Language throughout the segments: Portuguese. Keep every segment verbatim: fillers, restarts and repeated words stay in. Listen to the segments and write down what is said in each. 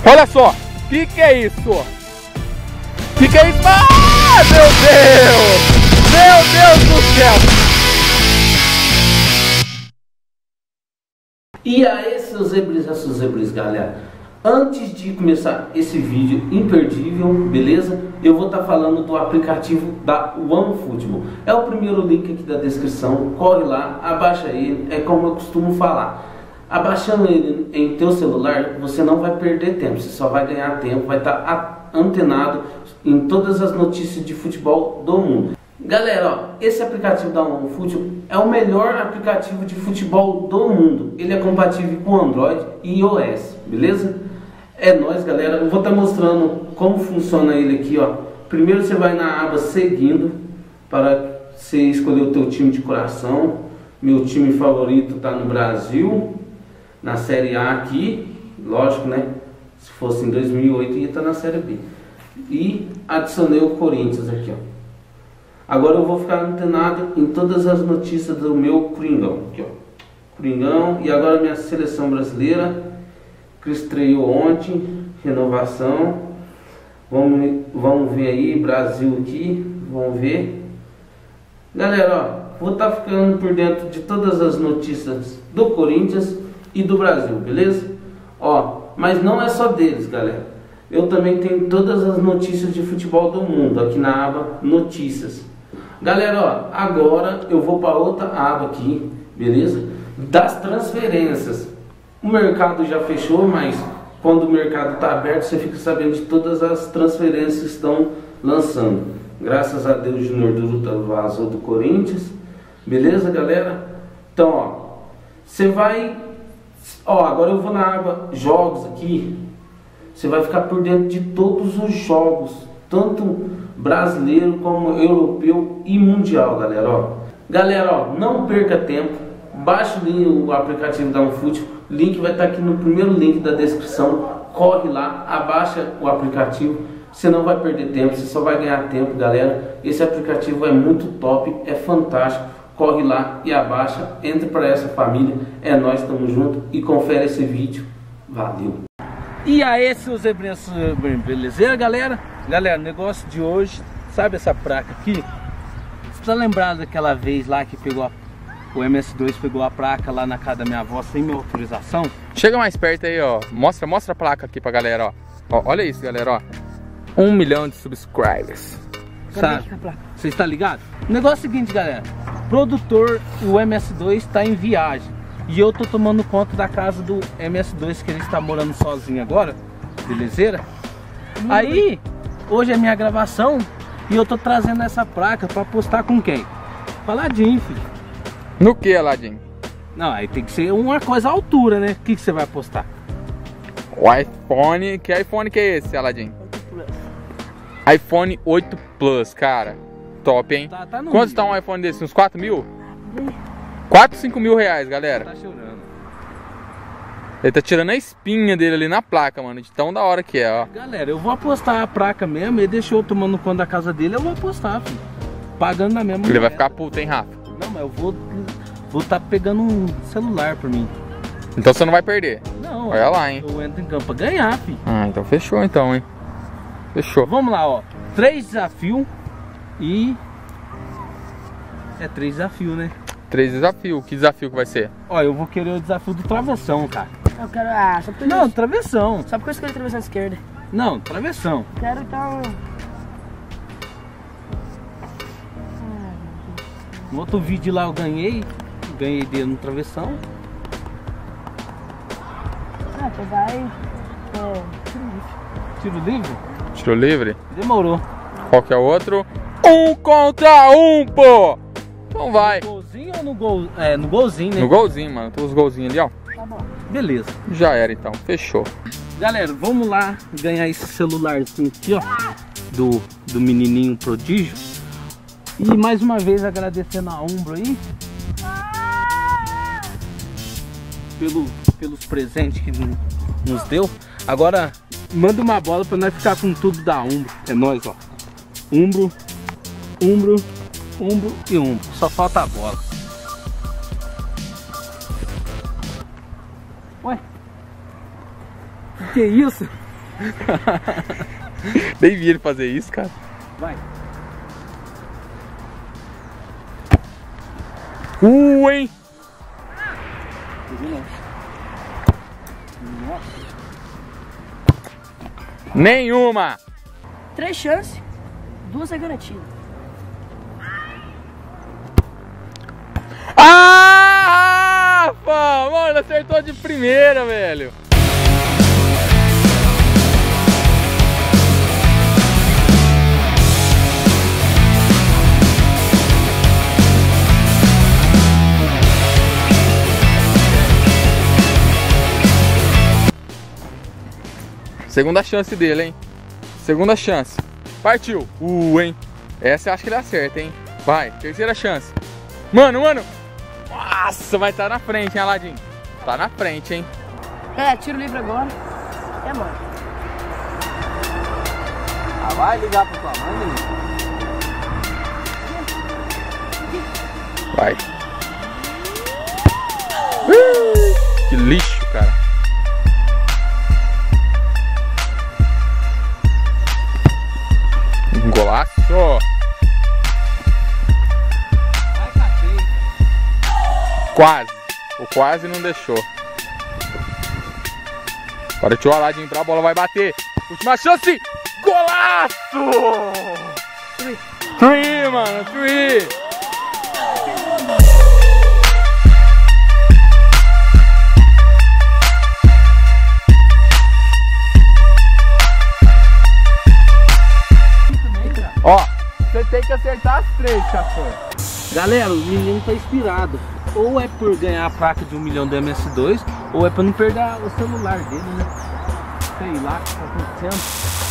Olha só, que que é isso? Que que é isso? Ah, meu Deus! Meu Deus do céu! E aí, seus zebris e seus zebris, galera. Antes de começar esse vídeo imperdível, beleza? Eu vou estar falando do aplicativo da OneFootball. É o primeiro link aqui da descrição. Corre lá, abaixa ele. É como eu costumo falar. Abaixando ele em teu celular, você não vai perder tempo. Você só vai ganhar tempo, vai estar antenado em todas as notícias de futebol do mundo. Galera, ó, esse aplicativo da OneFootball é o melhor aplicativo de futebol do mundo. Ele é compatível com Android e iOS, beleza? É nóis, galera. Eu vou estar mostrando como funciona ele aqui, ó. Primeiro você vai na aba seguindo para você escolher o teu time de coração. Meu time favorito está no Brasil, na Série A aqui, lógico, né? Se fosse em dois mil e oito ia estar na Série B. E adicionei o Corinthians aqui, ó. Agora eu vou ficar antenado em todas as notícias do meu Coringão. Aqui, ó. Coringão. E agora minha seleção brasileira, que estreou ontem, renovação. Vamos, vamos ver aí, Brasil aqui. Vamos ver. Galera, ó, vou estar ficando por dentro de todas as notícias do Corinthians e do Brasil, beleza? Ó, mas não é só deles, galera. Eu também tenho todas as notícias de futebol do mundo aqui na aba Notícias. Galera, ó, agora eu vou para outra aba aqui, beleza? Das transferências. O mercado já fechou, mas quando o mercado está aberto, você fica sabendo de todas as transferências que estão lançando. Graças a Deus, o Júnior Duruta vazou do Corinthians. Beleza, galera? Então, ó, você vai... Ó, agora eu vou na aba Jogos aqui. Você vai ficar por dentro de todos os jogos, tanto brasileiro como europeu e mundial, galera, ó. Galera, ó, não perca tempo, baixe o aplicativo da OneFootball, link vai estar aqui no primeiro link da descrição. Corre lá, abaixa o aplicativo, você não vai perder tempo, você só vai ganhar tempo, galera. Esse aplicativo é muito top, é fantástico. Corre lá e abaixa, entra para essa família, é nós, estamos juntos e confere esse vídeo. Valeu! E aí, seus zebrinhos, beleza, galera? Galera, o negócio de hoje, sabe essa placa aqui? Você tá lembrado daquela vez lá que pegou a, o M S dois pegou a placa lá na casa da minha avó sem minha autorização? Chega mais perto aí, ó. Mostra, mostra a placa aqui pra galera, ó. Ó, olha isso, galera, ó. Um milhão de subscribers. Sabe? Você está ligado? O negócio é o seguinte, galera. Produtor, o M S dois tá em viagem. E eu tô tomando conta da casa do M S dois, que ele está morando sozinho agora. Belezeira? Aí, hoje é minha gravação e eu tô trazendo essa placa pra postar com quem? Com a Aladim, filho. No que, Aladim? Não, aí tem que ser uma coisa à altura, né? O que, que você vai postar? O iPhone... Que iPhone que é esse, Aladim? oito Plus. iPhone oito Plus, cara. Top, hein? Tá, tá no Quanto está um iPhone desse? Uns quatro mil? quatro, cinco mil reais, galera. Tá chorando. Ele tá tirando a espinha dele ali na placa, mano. De tão da hora que é, ó. Galera, eu vou apostar a placa mesmo. Ele deixou eu tomando conta da casa dele. Eu vou apostar, filho. Pagando na mesma Ele vai moeda. ficar puto, hein, Rafa? Não, mas eu vou Vou tá pegando um celular por mim. Então você não vai perder. Não, olha lá, hein. Eu entro em campo pra ganhar, filho. Ah, então fechou então, hein. Fechou. Vamos lá, ó. Três desafios e... É três desafios, né? Três desafios. Que desafio que vai ser? Ó, eu vou querer o desafio do travessão, cara. Eu quero. Ah, só porque eu Não, não. travessão. Só porque eu escolhi a travessão esquerda. Não, travessão. Quero então. No outro vídeo lá eu ganhei. Ganhei dele no travessão. Ah, você vai. É. Tiro livre? Tiro livre? Demorou. Qual que é o outro? Um contra um, pô! Então vai. No golzinho ou no gol? É, no golzinho, né? No golzinho, mano. Tem os golzinhos ali, ó. Tá bom. Beleza. Já era então. Fechou. Galera, vamos lá ganhar esse celularzinho aqui, ó. Do, do menininho prodígio. E mais uma vez agradecendo a Umbro aí. Pelo, pelos presentes que nos deu. Agora manda uma bola pra nós ficar com tudo da Umbro. É nóis, ó. Umbro, Umbro, Umbro e Umbro. Só falta a bola. Ué? Que que é isso? Nem vi ele fazer isso, cara. Vai. Uh, hein? Nossa. Nenhuma. Três chances, duas é garantida. Ah, Rafa! Mano, acertou de primeira, velho. Segunda chance dele, hein? Segunda chance. Partiu. Uh, hein? Essa eu acho que ele acerta, hein? Vai, terceira chance. Mano, mano. Nossa, vai estar na frente, hein, Aladim? Tá na frente, hein? É, tiro livre agora. É, mano. Ah, vai ligar pra tua mãe, menino. Vai. Uh, que lixo, cara. Um golaço. Vai, cacete. Quase. O quase não deixou. Partiu o Aladim pra bola, vai bater. Última chance. Golaço! Three. Three, mano. Three. Ó, você tem que acertar as três, Castor. Galera, o menino tá inspirado. Ou é por ganhar a placa de um milhão do M S dois, ou é pra não perder o celular dele, né? Sei lá o que tá acontecendo.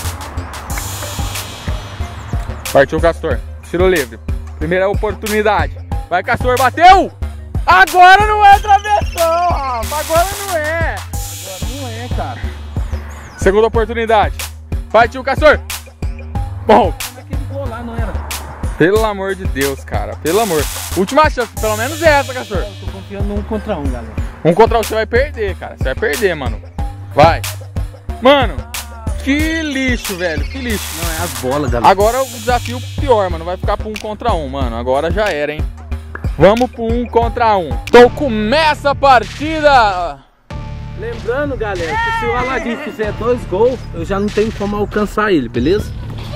Partiu o Castor. Tiro livre. Primeira oportunidade. Vai, Castor, bateu! Agora não é travessão, Rafa. Agora não é. Agora não é, cara. Segunda oportunidade. Partiu o Castor. Bom, Aquele gol lá não era. pelo amor de Deus, cara. Pelo amor. Última chance, pelo menos essa, Castor. Eu tô confiando no um contra um, galera. Um contra um, você vai perder, cara. Você vai perder, mano. Vai. Mano, que lixo, velho. Que lixo. Não, é as bolas, galera. Agora o desafio pior, mano. Vai ficar pro um contra um, mano. Agora já era, hein. Vamos pro um contra um. Então começa a partida. Lembrando, galera, que se o Aladim fizer dois gols, eu já não tenho como alcançar ele, beleza?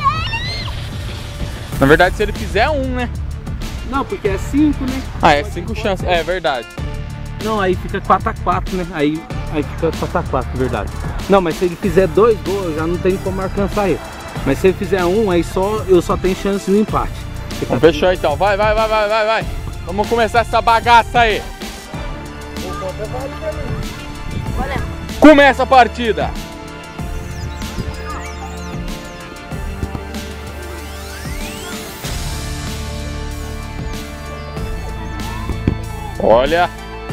Na verdade, se ele fizer um, né? Não, porque é cinco, né? Ah, é cinco chances. É verdade. Não, aí fica quatro a quatro, né? Aí, aí fica quatro a quatro, verdade. Não, mas se ele fizer dois gols, eu já não tenho como alcançar ele. Mas se ele fizer um, aí só, eu só tenho chance no empate. Então, fechou então. Vai, vai, vai, vai, vai, vai. Vamos começar essa bagaça aí. Começa a partida. Olha.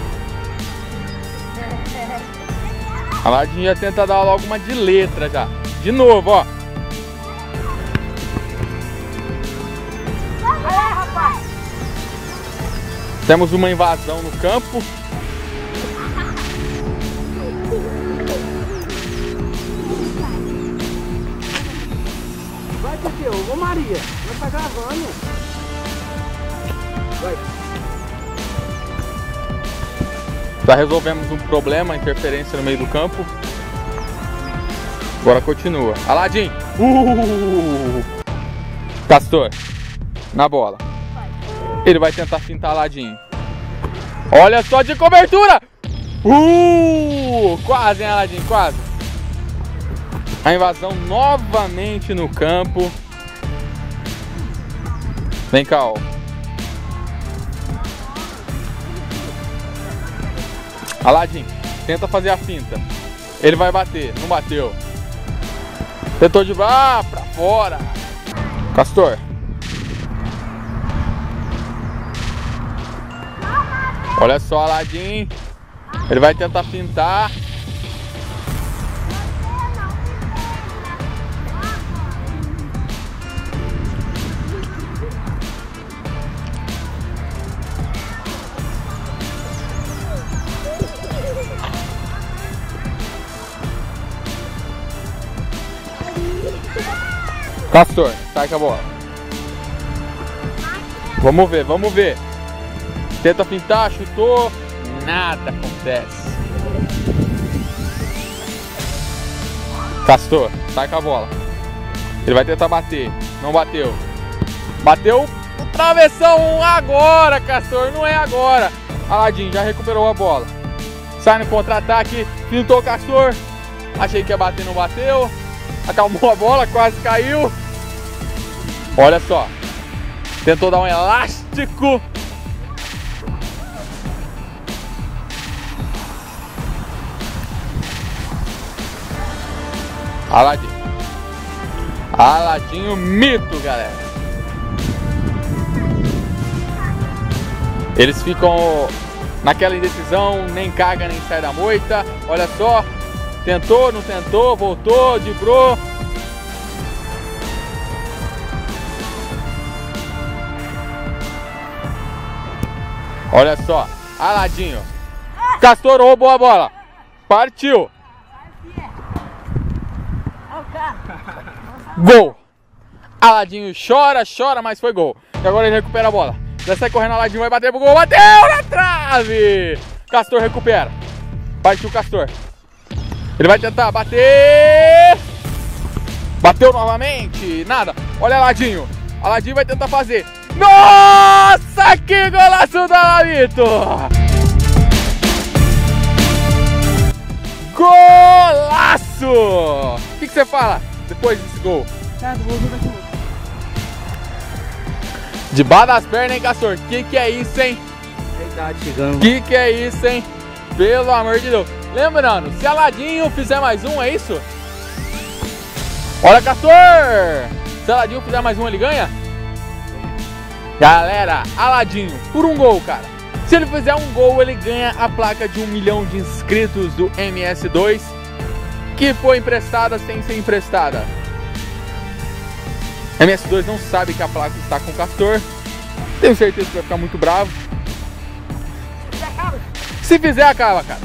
A Aladim já tenta dar logo uma de letra já. De novo, ó. Temos uma invasão no campo. Vai, Teteu, ô Maria, não tá gravando. Vai. Já resolvemos um problema, interferência no meio do campo. Agora continua. Aladim. Uh! Castor. Na bola. Ele vai tentar fintar Aladim. Olha só de cobertura. Uh! Quase, hein, Aladim? Quase. A invasão novamente no campo. Vem cá, ó. Aladim, tenta fazer a finta. Ele vai bater, não bateu. Tentou de ah, pra fora. Castor. Olha só, Aladim. Ele vai tentar fintar. Castor, sai com a bola. Vamos ver, vamos ver. Tenta pintar, chutou. Nada acontece. Castor, sai com a bola. Ele vai tentar bater. Não bateu. Bateu o travessão agora, Castor. Não é agora. Aladinho já recuperou a bola. Sai no contra-ataque. Pintou o Castor. Achei que ia bater, não bateu. Acalmou a bola, quase caiu. Olha só. Tentou dar um elástico. Aladinho. Aladinho mito, galera. Eles ficam naquela indecisão, nem caga, nem sai da moita. Olha só. Tentou, não tentou, voltou, driblou. Olha só, Aladinho. Castor roubou a bola. Partiu. Gol. Aladinho chora, chora, mas foi gol. E agora ele recupera a bola. Já sai correndo, Aladinho vai bater pro gol. Bateu na trave. Castor recupera. Partiu Castor. Ele vai tentar bater. Bateu novamente. Nada. Olha Aladinho. Aladinho vai tentar fazer. Nossa, que golaço do Aladito! Golaço! O que, que você fala depois desse gol? Debaixo das pernas, hein, Castor? Que que é isso, hein? Verdade, chegando. Que que é isso, hein? Pelo amor de Deus. Lembrando, se Aladinho fizer mais um, é isso? Olha, Castor! Se Aladinho fizer mais um, ele ganha? Galera, Aladinho, por um gol, cara. Se ele fizer um gol, ele ganha a placa de um milhão de inscritos do M S dois, que foi emprestada sem ser emprestada. M S dois não sabe que a placa está com o Castor. Tenho certeza que vai ficar muito bravo. Se fizer, acaba, cara.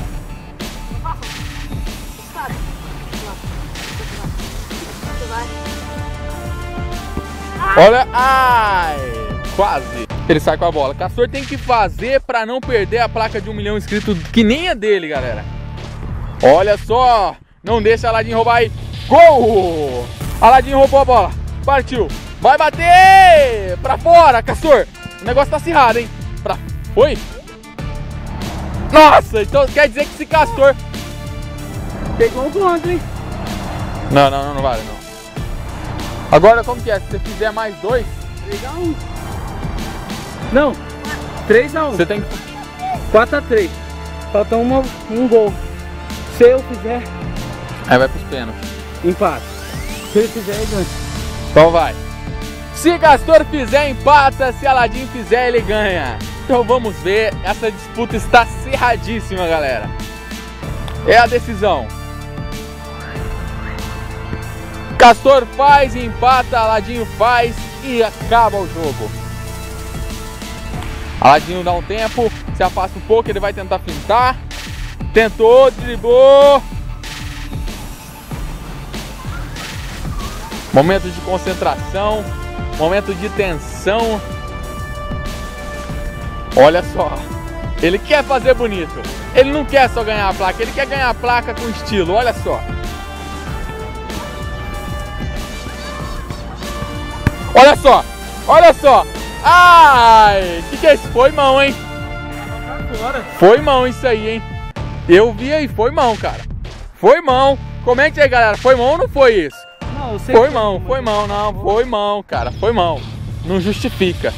Olha, ai, quase. Ele sai com a bola. Castor tem que fazer para não perder a placa de um milhão de inscritos, que nem é dele, galera. Olha só, não deixa Aladinho roubar aí. Gol! Aladinho roubou a bola. Partiu. Vai bater pra fora, Castor. O negócio tá acirrado, hein? Pra... Foi? Nossa, então quer dizer que esse Castor Pegou um ponto, hein? Não, não, não, não vale, não. Agora, como que é? Se você fizer mais dois... três a um. Não, três a um. Você tem que... quatro a três. Falta uma, um gol. Se eu fizer... Aí vai pros pênaltis. Empate. Se ele fizer, ele ganha. Então vai. Se Castor fizer, empata. Se Aladinho fizer, ele ganha. Então vamos ver. Essa disputa está acirradíssima, galera. É a decisão. Castor faz e empata. Aladinho faz e acaba o jogo. Aladinho dá um tempo. Se afasta um pouco, ele vai tentar fintar. Tentou, driblou. Momento de concentração, momento de tensão. Olha só, ele quer fazer bonito. Ele não quer só ganhar a placa, ele quer ganhar a placa com estilo, olha só. Olha só, olha só. Ai, que que é isso? Foi mão, hein? Foi mão isso aí, hein? Eu vi aí, foi mão, cara. Foi mão. Comente aí, galera, foi mão ou não foi isso? Não, eu sei Foi que mão, foi mão, não, foi mão, cara, foi mão. Não justifica.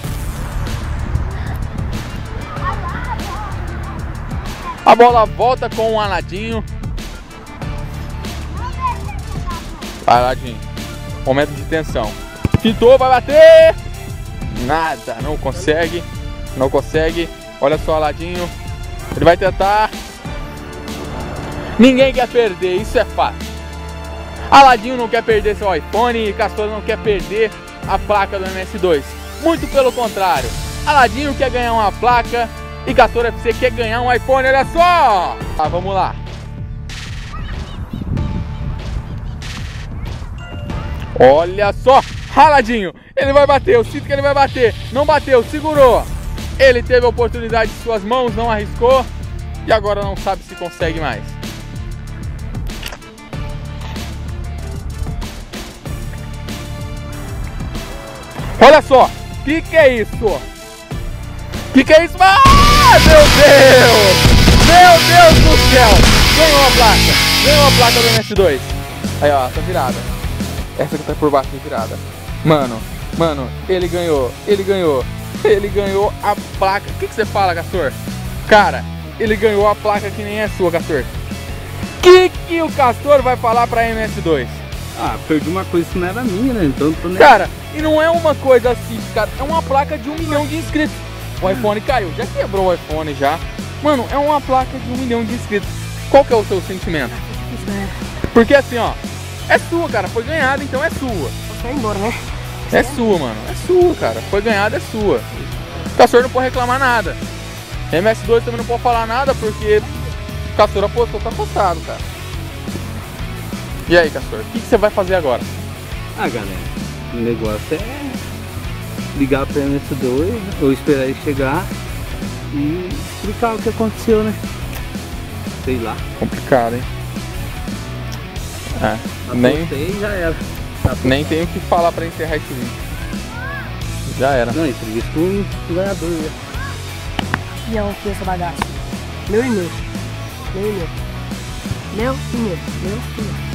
A bola volta com o Aladinho. Vai, Aladinho. Momento de tensão. Pintou, vai bater. Nada, não consegue. Não consegue. Olha só, Aladinho. Ele vai tentar. Ninguém quer perder, isso é fato. Aladinho não quer perder seu iPhone e Castor não quer perder a placa do M S dois. Muito pelo contrário. Aladinho quer ganhar uma placa e Castor F C quer ganhar um iPhone, olha só! Tá, vamos lá. Olha só, raladinho. Ele vai bater, eu sinto que ele vai bater. Não bateu, segurou. Ele teve a oportunidade de suas mãos, não arriscou. E agora não sabe se consegue mais. Olha só, que que é isso? Que que é isso? Ah, meu Deus! Meu Deus do céu! Ganhou a placa! Ganhou a placa do M S dois. Aí ó, tá virada. Essa que tá por baixo tá virada. Mano, mano, ele ganhou, ele ganhou. Ele ganhou a placa. O que que você fala, Castor? Cara, ele ganhou a placa que nem é sua, Castor. O que que o Castor vai falar pra M S dois? Ah, perdi uma coisa que não era minha, né? Então tô nem... Cara, e não é uma coisa assim, cara. É uma placa de um milhão de inscritos. O iPhone caiu, já quebrou o iPhone já. Mano, é uma placa de um milhão de inscritos. Qual que é o seu sentimento? Porque assim, ó, é sua, cara. Foi ganhada, então é sua. Vai embora, né? É sua, mano. É sua, cara. Foi ganhada, é sua. O Castor não pode reclamar nada. M S dois também não pode falar nada porque o Castor apostou, tá apostado, cara. E aí, Castor, o que, que você vai fazer agora? Ah, galera, o negócio é ligar para M S dois ou esperar ele chegar e explicar o que aconteceu, né? Sei lá. Complicado, hein? É, nem, Apostei e já era. Tá nem tenho o que falar pra encerrar esse vídeo. Já era. Não, entrevista com o ganhador, né? E é aqui essa bagaça. Meu e meu. Meu e meu. Meu e meu. Meu e meu.